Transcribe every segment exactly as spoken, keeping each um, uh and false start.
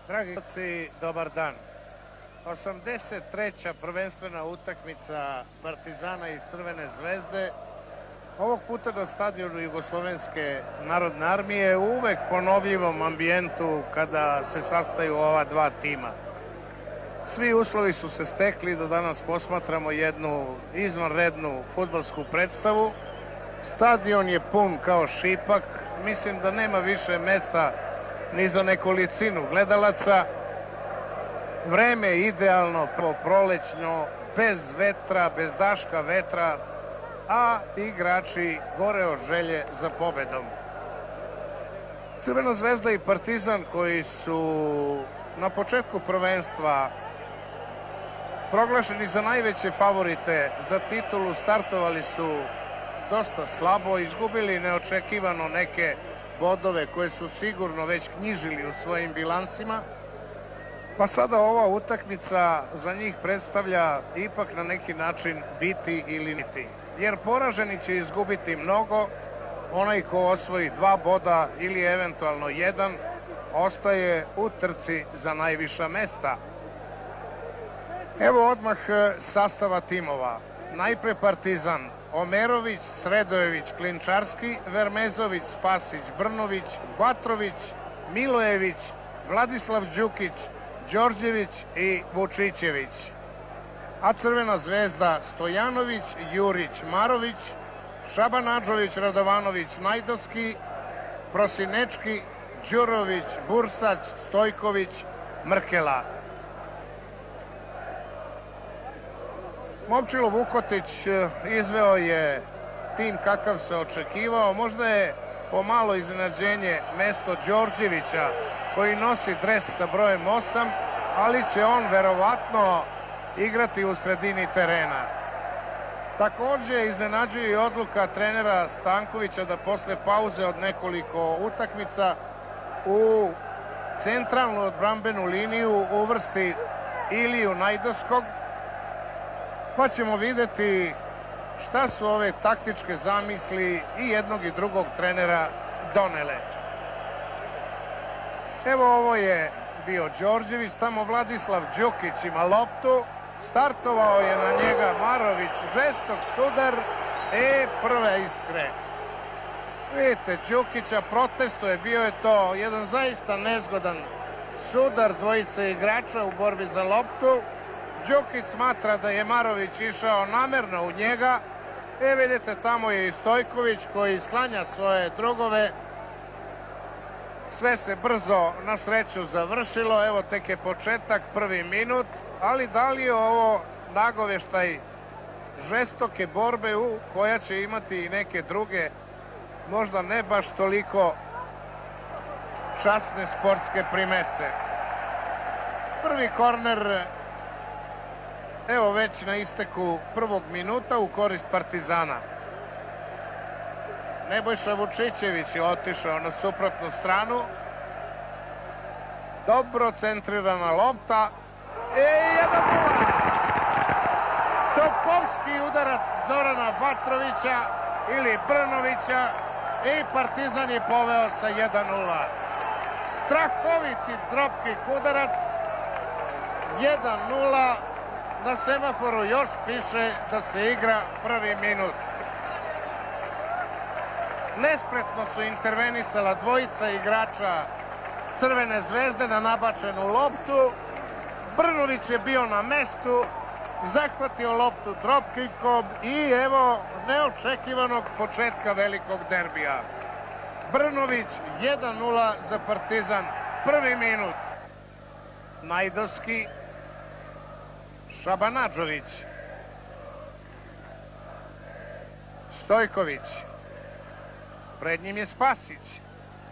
Dragi gledalci, dobar dan. osamdeset treća prvenstvena utakmica Partizana i Crvene zvezde, ovog puta na stadionu Jugoslovenske narodne armije, u uvek ponovljivom ambijentu kada se sastaju ova dva tima. Svi uslovi su se stekli da danas posmatramo jednu izvanrednu fudbalsku predstavu. Stadion je pun kao šipak, mislim da nema više mesta ni za nekolicinu gledalaca. Vreme je idealno, prolećno, bez vetra, bez daška vetra, a igrači gore od želje za pobedom. Crvena zvezda i Partizan, koji su na početku prvenstva proglašeni za najveće favorite za titulu, startovali su dosta slabo, izgubili neočekivano neke bodove koje su sigurno već knjižili u svojim bilansima, pa sada ova utakmica za njih predstavlja ipak na neki način biti ili niti. Jer poraženi će izgubiti mnogo, onaj ko osvoji dva boda ili eventualno jedan, ostaje u trci za najviša mesta. Evo odmah sastava timova. Najpre Partizan: Omerović, Sredojević, Klinčarski, Vermezović, Spasić, Brnović, Batrović, Milojević, Vladislav Đukić, Đorđević i Vučićević. A Crvena zvezda: Stojanović, Jurić, Marović, Šabanadžović, Radovanović, Najdovski, Prosinečki, Đurović, Bursać, Stojković, Mrkela. Momčilo Vukotić izveo je tim kakav se očekivao. Možda je pomalo iznenađenje mesto Đorđevića, koji nosi dres sa brojem osam, ali će on verovatno igrati u sredini terena. Takođe iznenađuje i odluka trenera Stankovića da posle pauze od nekoliko utakmica u centralnu odbrambenu liniju uvrsti Iliju Najdovskog, pa ćemo videti šta su ove taktičke zamisli i jednog i drugog trenera donele. Evo, ovo je bio Đorđević, tamo Vladislav Đukić ima loptu, startovao je na njega Marović, žestok sudar i prve iskre. Vidite, Đukića protestuje, bio je to jedan zaista nezgodan sudar dvojice igrača u borbi za loptu. Đukić smatra da je Marović išao namerno u njega. E, vidite, tamo je i Stojković koji sklanja svoje drugove. Sve se brzo na sreću završilo, evo tek je početak, prvi minut, ali da li je ovo nagoveštaj žestoke borbe u koja će imati i neke druge, možda ne baš toliko časne sportske primese. Prvi korner, evo već na isteku prvog minuta u korist Partizana. Nebojša Vučićević je otišao na suprotnu stranu. Dobro centrirana lopta. I jedan nula. Topovski udarac Zorana Batrovića ili Brnovića i Partizan je poveo sa jedan nula. Strahoviti dropkick udarac. jedan nula. Na semaforu još piše da se igra prvi minut. Nespretno su intervenisala dvojica igrača Crvene zvezde na nabačenu loptu. Brnović je bio na mestu, zahvatio loptu dropkickom i evo neočekivanog početka velikog derbija. Brnović jedan nula za Partizan, prvi minut. Najdovski, Šabanadžović, Stojković, pred njim je Spasić.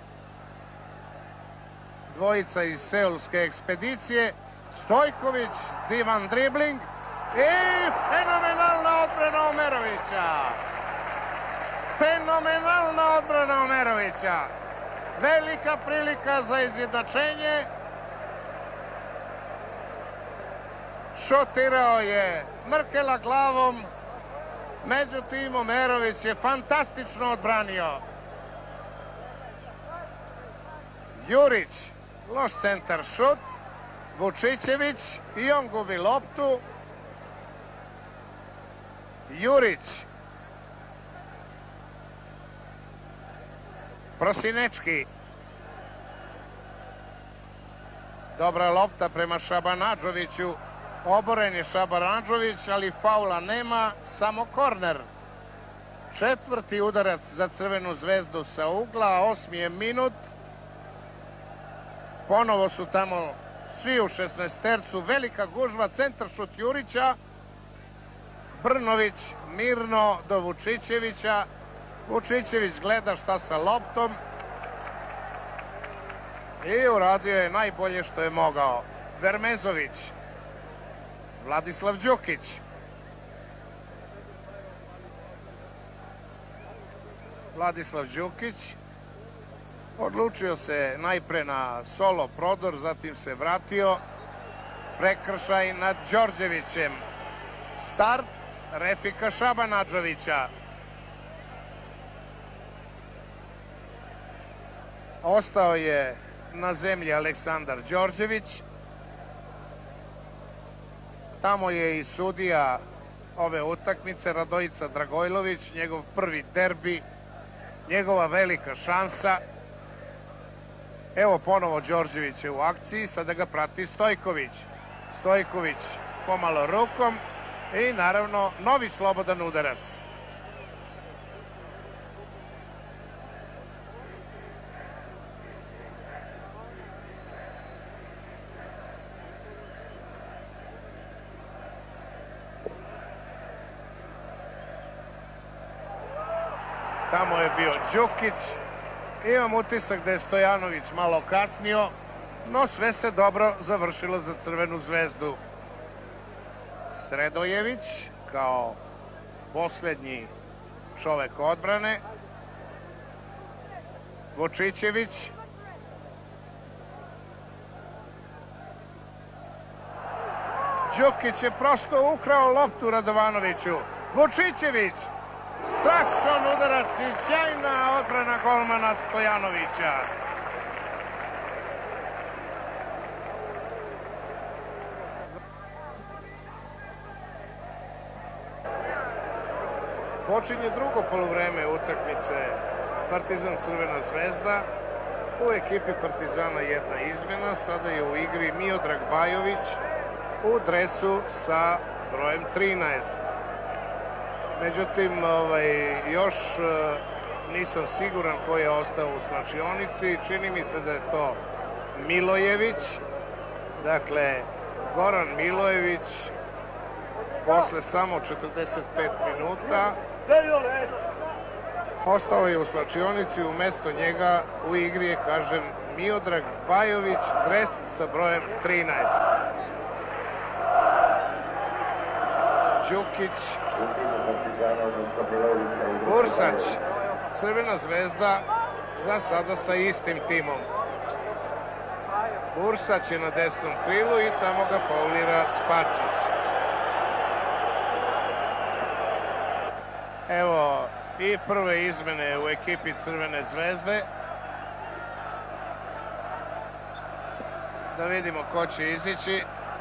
Dvojica iz seulske ekspedicije, Stojković, divan dribling i fenomenalna odbrana Omerovića. Fenomenalna odbrana Omerovića. Velika prilika za izjednačenje. Šutirao je Mrkela glavom, međutim Omerović je fantastično odbranio. Jurić Loš centar šut. Vučićević i on gubi loptu. Jurić. Prosinečki. Dobra lopta prema Šabanadžoviću. Oboren je Šabanadžović, ali faula nema, samo korner. Četvrti udarac za Crvenu zvezdu sa ugla, osmi je minut. Ponovo su tamo svi u šesnaestercu, velika gužva, centar šut Jurića. Brnović mirno do Vučićevića. Vučićević gleda šta sa loptom i uradio je najbolje što je mogao. Vermezović. Vladislav Đukić. Vladislav Đukić odlučio se najpre na solo prodor, zatim se vratio. Prekršaj nad Đorđevićem. Start Refika Šabanadžovića. Ostao je na zemlji Aleksandar Đorđević. Tamo je i sudija ove utakmice Radojica Dragojlović, njegov prvi derbi, njegova velika šansa. Evo ponovo Đorđević je u akciji, sada ga prati Stojković. Stojković pomalo rukom i naravno novi slobodan udarac. Tamo je bio Đukić. Imam utisak da je Stojanović malo kasnio, no sve se dobro završilo za Crvenu zvezdu. Sredojević kao posljednji čovek odbrane. Vučićević. Đukić je prosto ukrao loptu Radovanoviću. Vučićević. Strašan udarac i sjajna odbrana golmana Stojanovića. Počinje drugo poluvreme utakmice Partizan Crvena zvezda. U ekipi Partizana jedna izmjena. Sada je u igri Miodrag Bajović u dresu sa brojem trinaest. Međutim, ovaj, još nisam siguran ko je ostao u slačionici. Čini mi se da je to Milojević. Dakle, Goran Milojević posle samo četrdeset pet minuta ostao je u slačionici. Umesto njega u igri je, kažem, Miodrag Bajović, dres sa brojem trinaest. Đukić. Bursać. Crvena zvezda za sada sa istim timom. Bursać je na desnom krilu i tamo ga faulira Spasić. Evo i prve izmene u ekipi Crvene zvezde. Da vidimo ko će izići.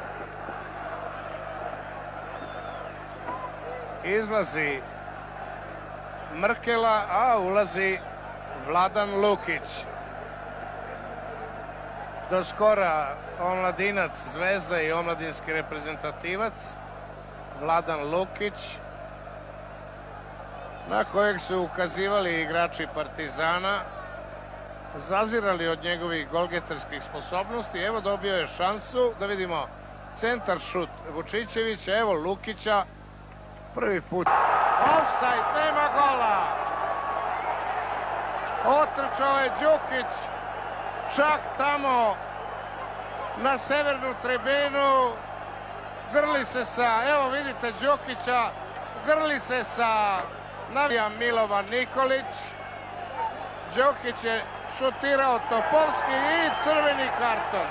Izlazi Mrkela, a ulazi Vladan Lukić. Do skora omladinac Zvezde i omladinski reprezentativac Vladan Lukić, na kojeg su ukazivali igrači Partizana, zazirali od njegovih golgeterskih sposobnosti. Evo dobio je šansu, da vidimo centar šut Vučićevića, evo Lukića, prvi put. Ofsajd, nema gola. Otrčao je Đukić, čak tamo na severnu tribinu, grli se sa, evo vidite Đukića, grli se sa navija Milovan Nikolić. Đukić je šutirao Topovski i crveni karton.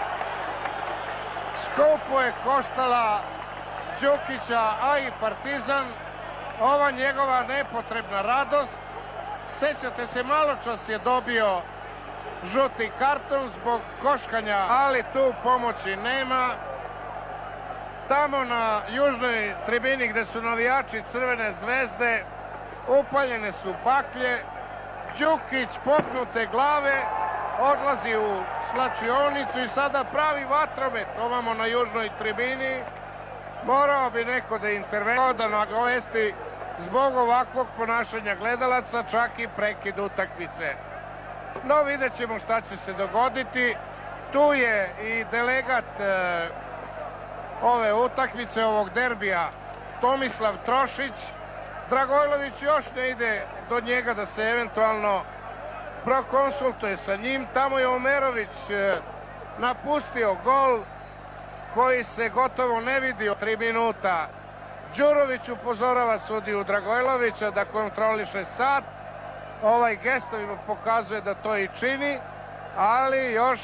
Skupo je koštala Đukića, a i Partizan, ova njegova nepotrebna radost. Sećate se, malo čas je dobio žuti karton zbog koškanja, ali tu pomoći nema. Tamo na južnoj tribini gde su navijači Crvene zvezde upaljene su baklje. Đukić pognute glave odlazi u slačionicu i sada pravi vatromet ovamo na južnoj tribini. Morao bi neko da intervenira, da nagovesti zbog ovakvog ponašanja gledalaca, čak i prekid utakmice. No, vidjet ćemo šta će se dogoditi. Tu je i delegat e, ove utakmice, ovog derbija, Tomislav Trošić. Dragojlović još ne ide do njega da se eventualno prokonsultuje sa njim. Tamo je Omerović e, napustio gol koji se gotovo ne vidi od tri minuta. Đurović upozorava sudiju Dragojlovića da kontroliše sat. Ovaj gestovima pokazuje da to i čini, ali još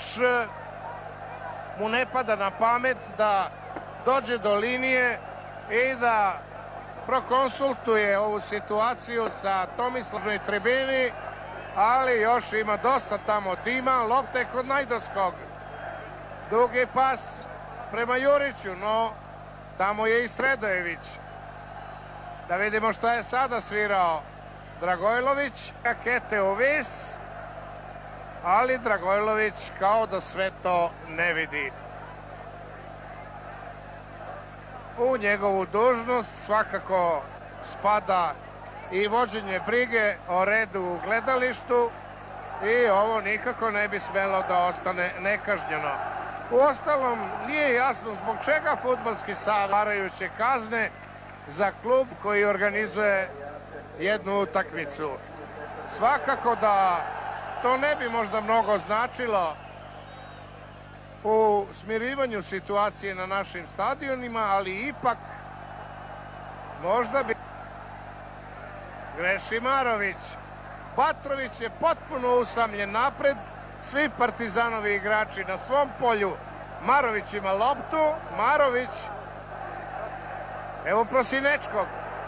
mu ne pada na pamet da dođe do linije i da prokonsultuje ovu situaciju sa Tomislavnoj tribini, ali još ima dosta tamo dima. Lopta je kod Najdovskog. Dugi pas prema Juriću, no tamo je i Sredojević. Da vidimo šta je sada svirao Dragojlović. Rakete u vis, ali Dragojlović kao da sve to ne vidi. U njegovu dužnost svakako spada i vođenje brige o redu u gledalištu i ovo nikako ne bi smelo da ostane nekažnjeno. Uostalom, nije jasno zbog čega fudbalski savez varajuće kazne za klub koji organizuje jednu utakmicu. Svakako da to ne bi možda mnogo značilo u smirivanju situacije na našim stadionima, ali ipak možda bi... Greši Marović. Batrović je potpuno usamljen napred. Svi Partizanovi igrači na svom polju. Marović ima loptu. Marović. Evo Prosinečkog.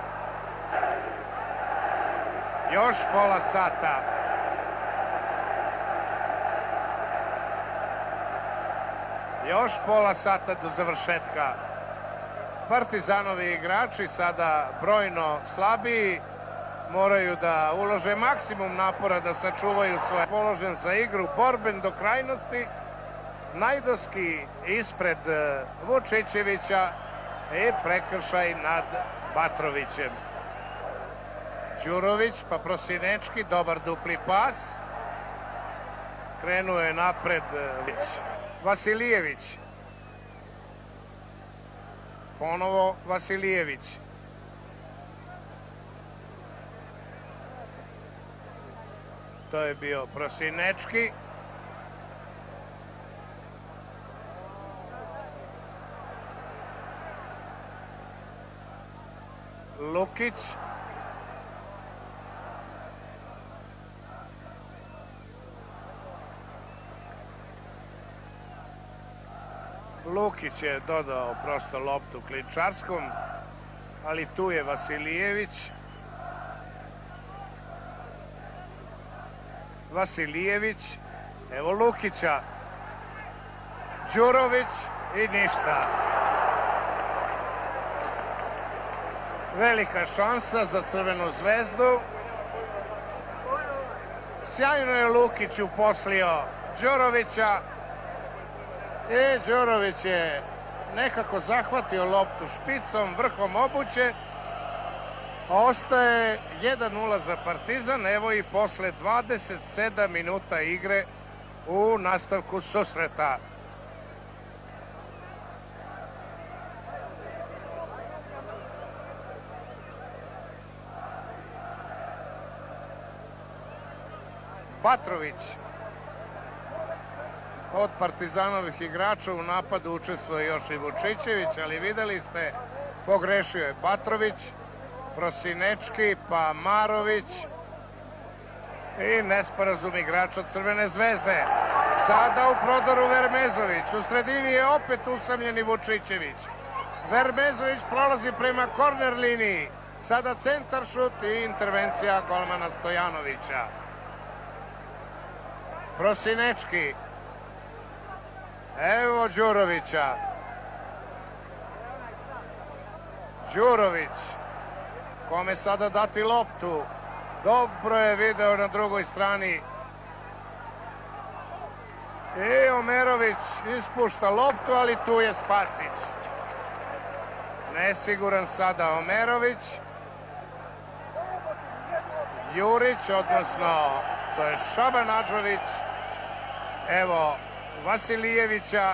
Još pola sata. Još pola sata do završetka. Partizanovi igrači sada brojno slabiji. Moraju da ulože maksimum napora da sačuvaju svoje položen za igru, borben do krajnosti. Najdovski ispred Vučićevića i prekršaj nad Batrovićem. Đurović pa Prosinečki, dobar dupli pas. Krenuo je napred Vasilijević. Ponovo Vasilijević. To je bio Prosinečki. Lukić. Lukić je dodao prosto loptu Klinčarskom, ali tu je Vasilijević. Vasilijević, evo Lukića, Đurović i ništa. Velika šansa za Crvenu zvezdu. Sjajno je Lukić uposlio Đurovića i Đurović je nekako zahvatio loptu špicom, vrhom obuće. Ostaje jedan nula za Partizan, evo i posle dvadeset sedam minuta igre u nastavku susreta. Batrović. Od Partizanovih igrača u napadu učestvuje još i Vučićević, ali videli ste, pogrešio je Batrović. Prosinečki, pa Marović i nesporazum igrača Crvene zvezde. Sada u prodoru Vermezović. U sredini je opet usamljeni Vučićević. Vermezović prolazi prema korner liniji. Sada centar šut i intervencija golmana Stojanovića. Prosinečki. Evo Đurovića. Đurović, kome sada dati loptu. Dobro je video na drugoj strani. I Omerović ispušta loptu, ali tu je Spasić. Nesiguran sada Omerović. Jurić, odnosno to je Šabanadžović. Evo Vasilijevića.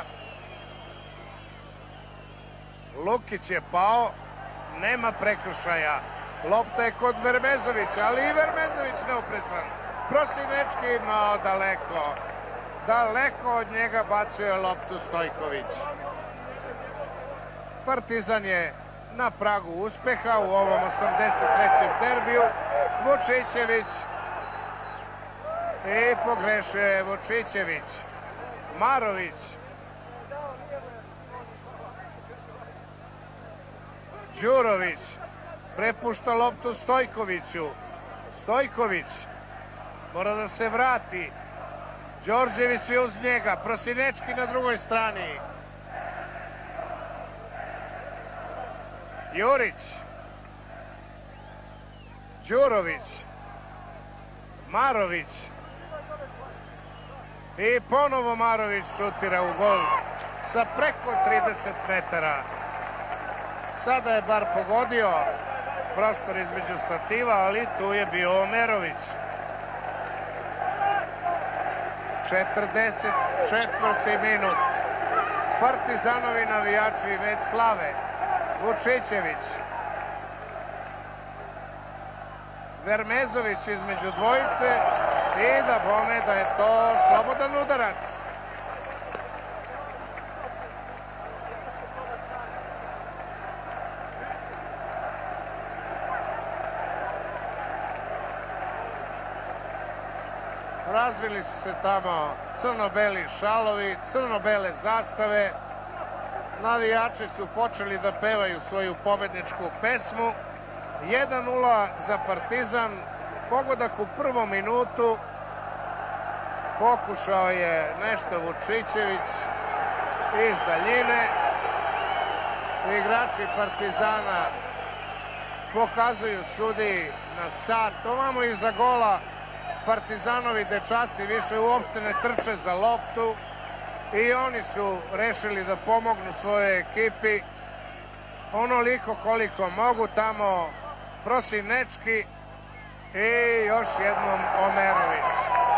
Lukić je pao. Nema prekršaja. Lopta je kod Vermezovića, ali i Vermezović neoprezan. Prosinečki, no daleko. Daleko od njega bacio je loptu Stojković. Partizan je na pragu uspeha u ovom osamdeset trećem derbiju. Vučićević. I pogrešio je Vučićević. Marović. Đurović prepušta loptu Stojkoviću. Stojković mora da se vrati. Đorđević je uz njega. Prosinečki na drugoj strani. Jurić. Đurović. Marović. I ponovo Marović šutira u gol sa preko trideset metara. Sada je bar pogodio prostor između stativa, ali tu je bio Omerović. četrdeset četvrti minut. Partizanovi navijači već slave. Vučićević. Vermezović između dvojice i da bome da je to slobodan udarac. Razvili su se tamo crno-beli šalovi, crno-bele zastave. Navijači su počeli da pevaju svoju pobedničku pesmu. jedan nula za Partizan. Pogodak u prvom minutu. Pokušao je nešto Vučićević iz daljine. Igrači Partizana pokazuju sudiji na sat. Ovamo iza gola Partizanovi dečaci više uopšte ne trče za loptu i oni su rešili da pomognu svojoj ekipi onoliko koliko mogu. Tamo Prosinečki i još jednom Omerović.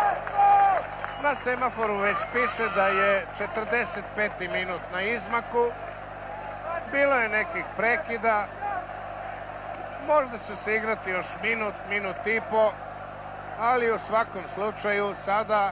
Na semaforu već piše da je četrdeset peti minut na izmaku. Bilo je nekih prekida. Možda će se igrati još minut, minut i po. Ali u svakom slučaju sada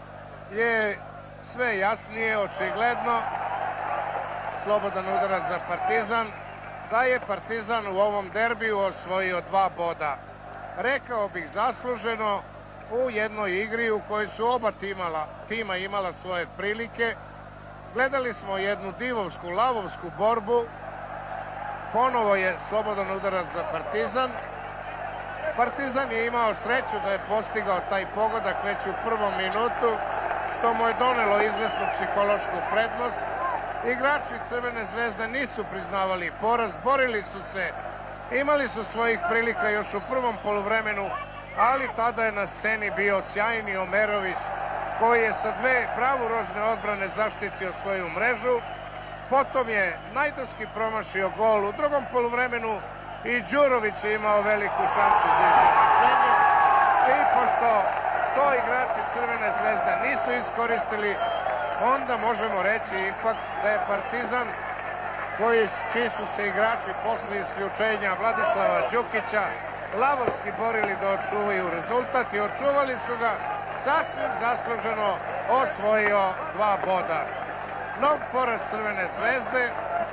je sve jasnije, očigledno, slobodan udarac za Partizan, da je Partizan u ovom derbiju osvojio dva boda. Rekao bih zasluženo u jednoj igri u kojoj su oba timala, tima imala svoje prilike. Gledali smo jednu divovsku, lavovsku borbu. Ponovo je slobodan udarac za Partizan. Partizan je imao sreću da je postigao taj pogodak već u prvom minutu, što mu je donelo izvesnu psihološku prednost. Igrači Crvene zvezde nisu priznavali poraz, borili su se, imali su svojih prilika još u prvom poluvremenu, ali tada je na sceni bio sjajni Omerović, koji je sa dve bravurožne odbrane zaštitio svoju mrežu. Potom je Najdoski promašio gol u drugom poluvremenu i Đurović je imao veliku šansu za izjednačenje. I pošto to igrači Crvene zvezde nisu iskoristili, onda možemo reći ipak da je Partizan, koji, čiji su se igrači posle isključenja Vladislava Đukića lavovski borili da očuvaju rezultat i očuvali su ga, sasvim zasluženo osvojio dva boda. Nov poraz Crvene zvezde,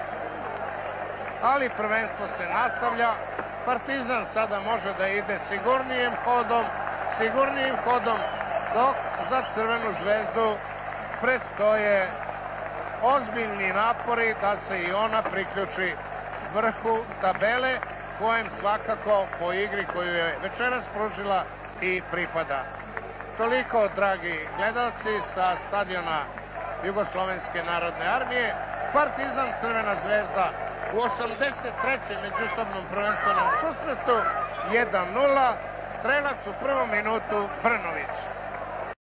ali prvenstvo se nastavlja. Partizan sada može da ide sigurnijim hodom, sigurnijim hodom, dok za Crvenu zvezdu predstoje ozbiljni napori da se i ona priključi vrhu tabele, kojem svakako po igri koju je večeras pružila i pripada. toliko, dragi gledalci, sa stadiona Jugoslovenske narodne armije. Partizan Crvena zvezda u osamdeset trećem međusobnom prvenstvenom susretu jedan nula, strelac u prvom minutu Brnović.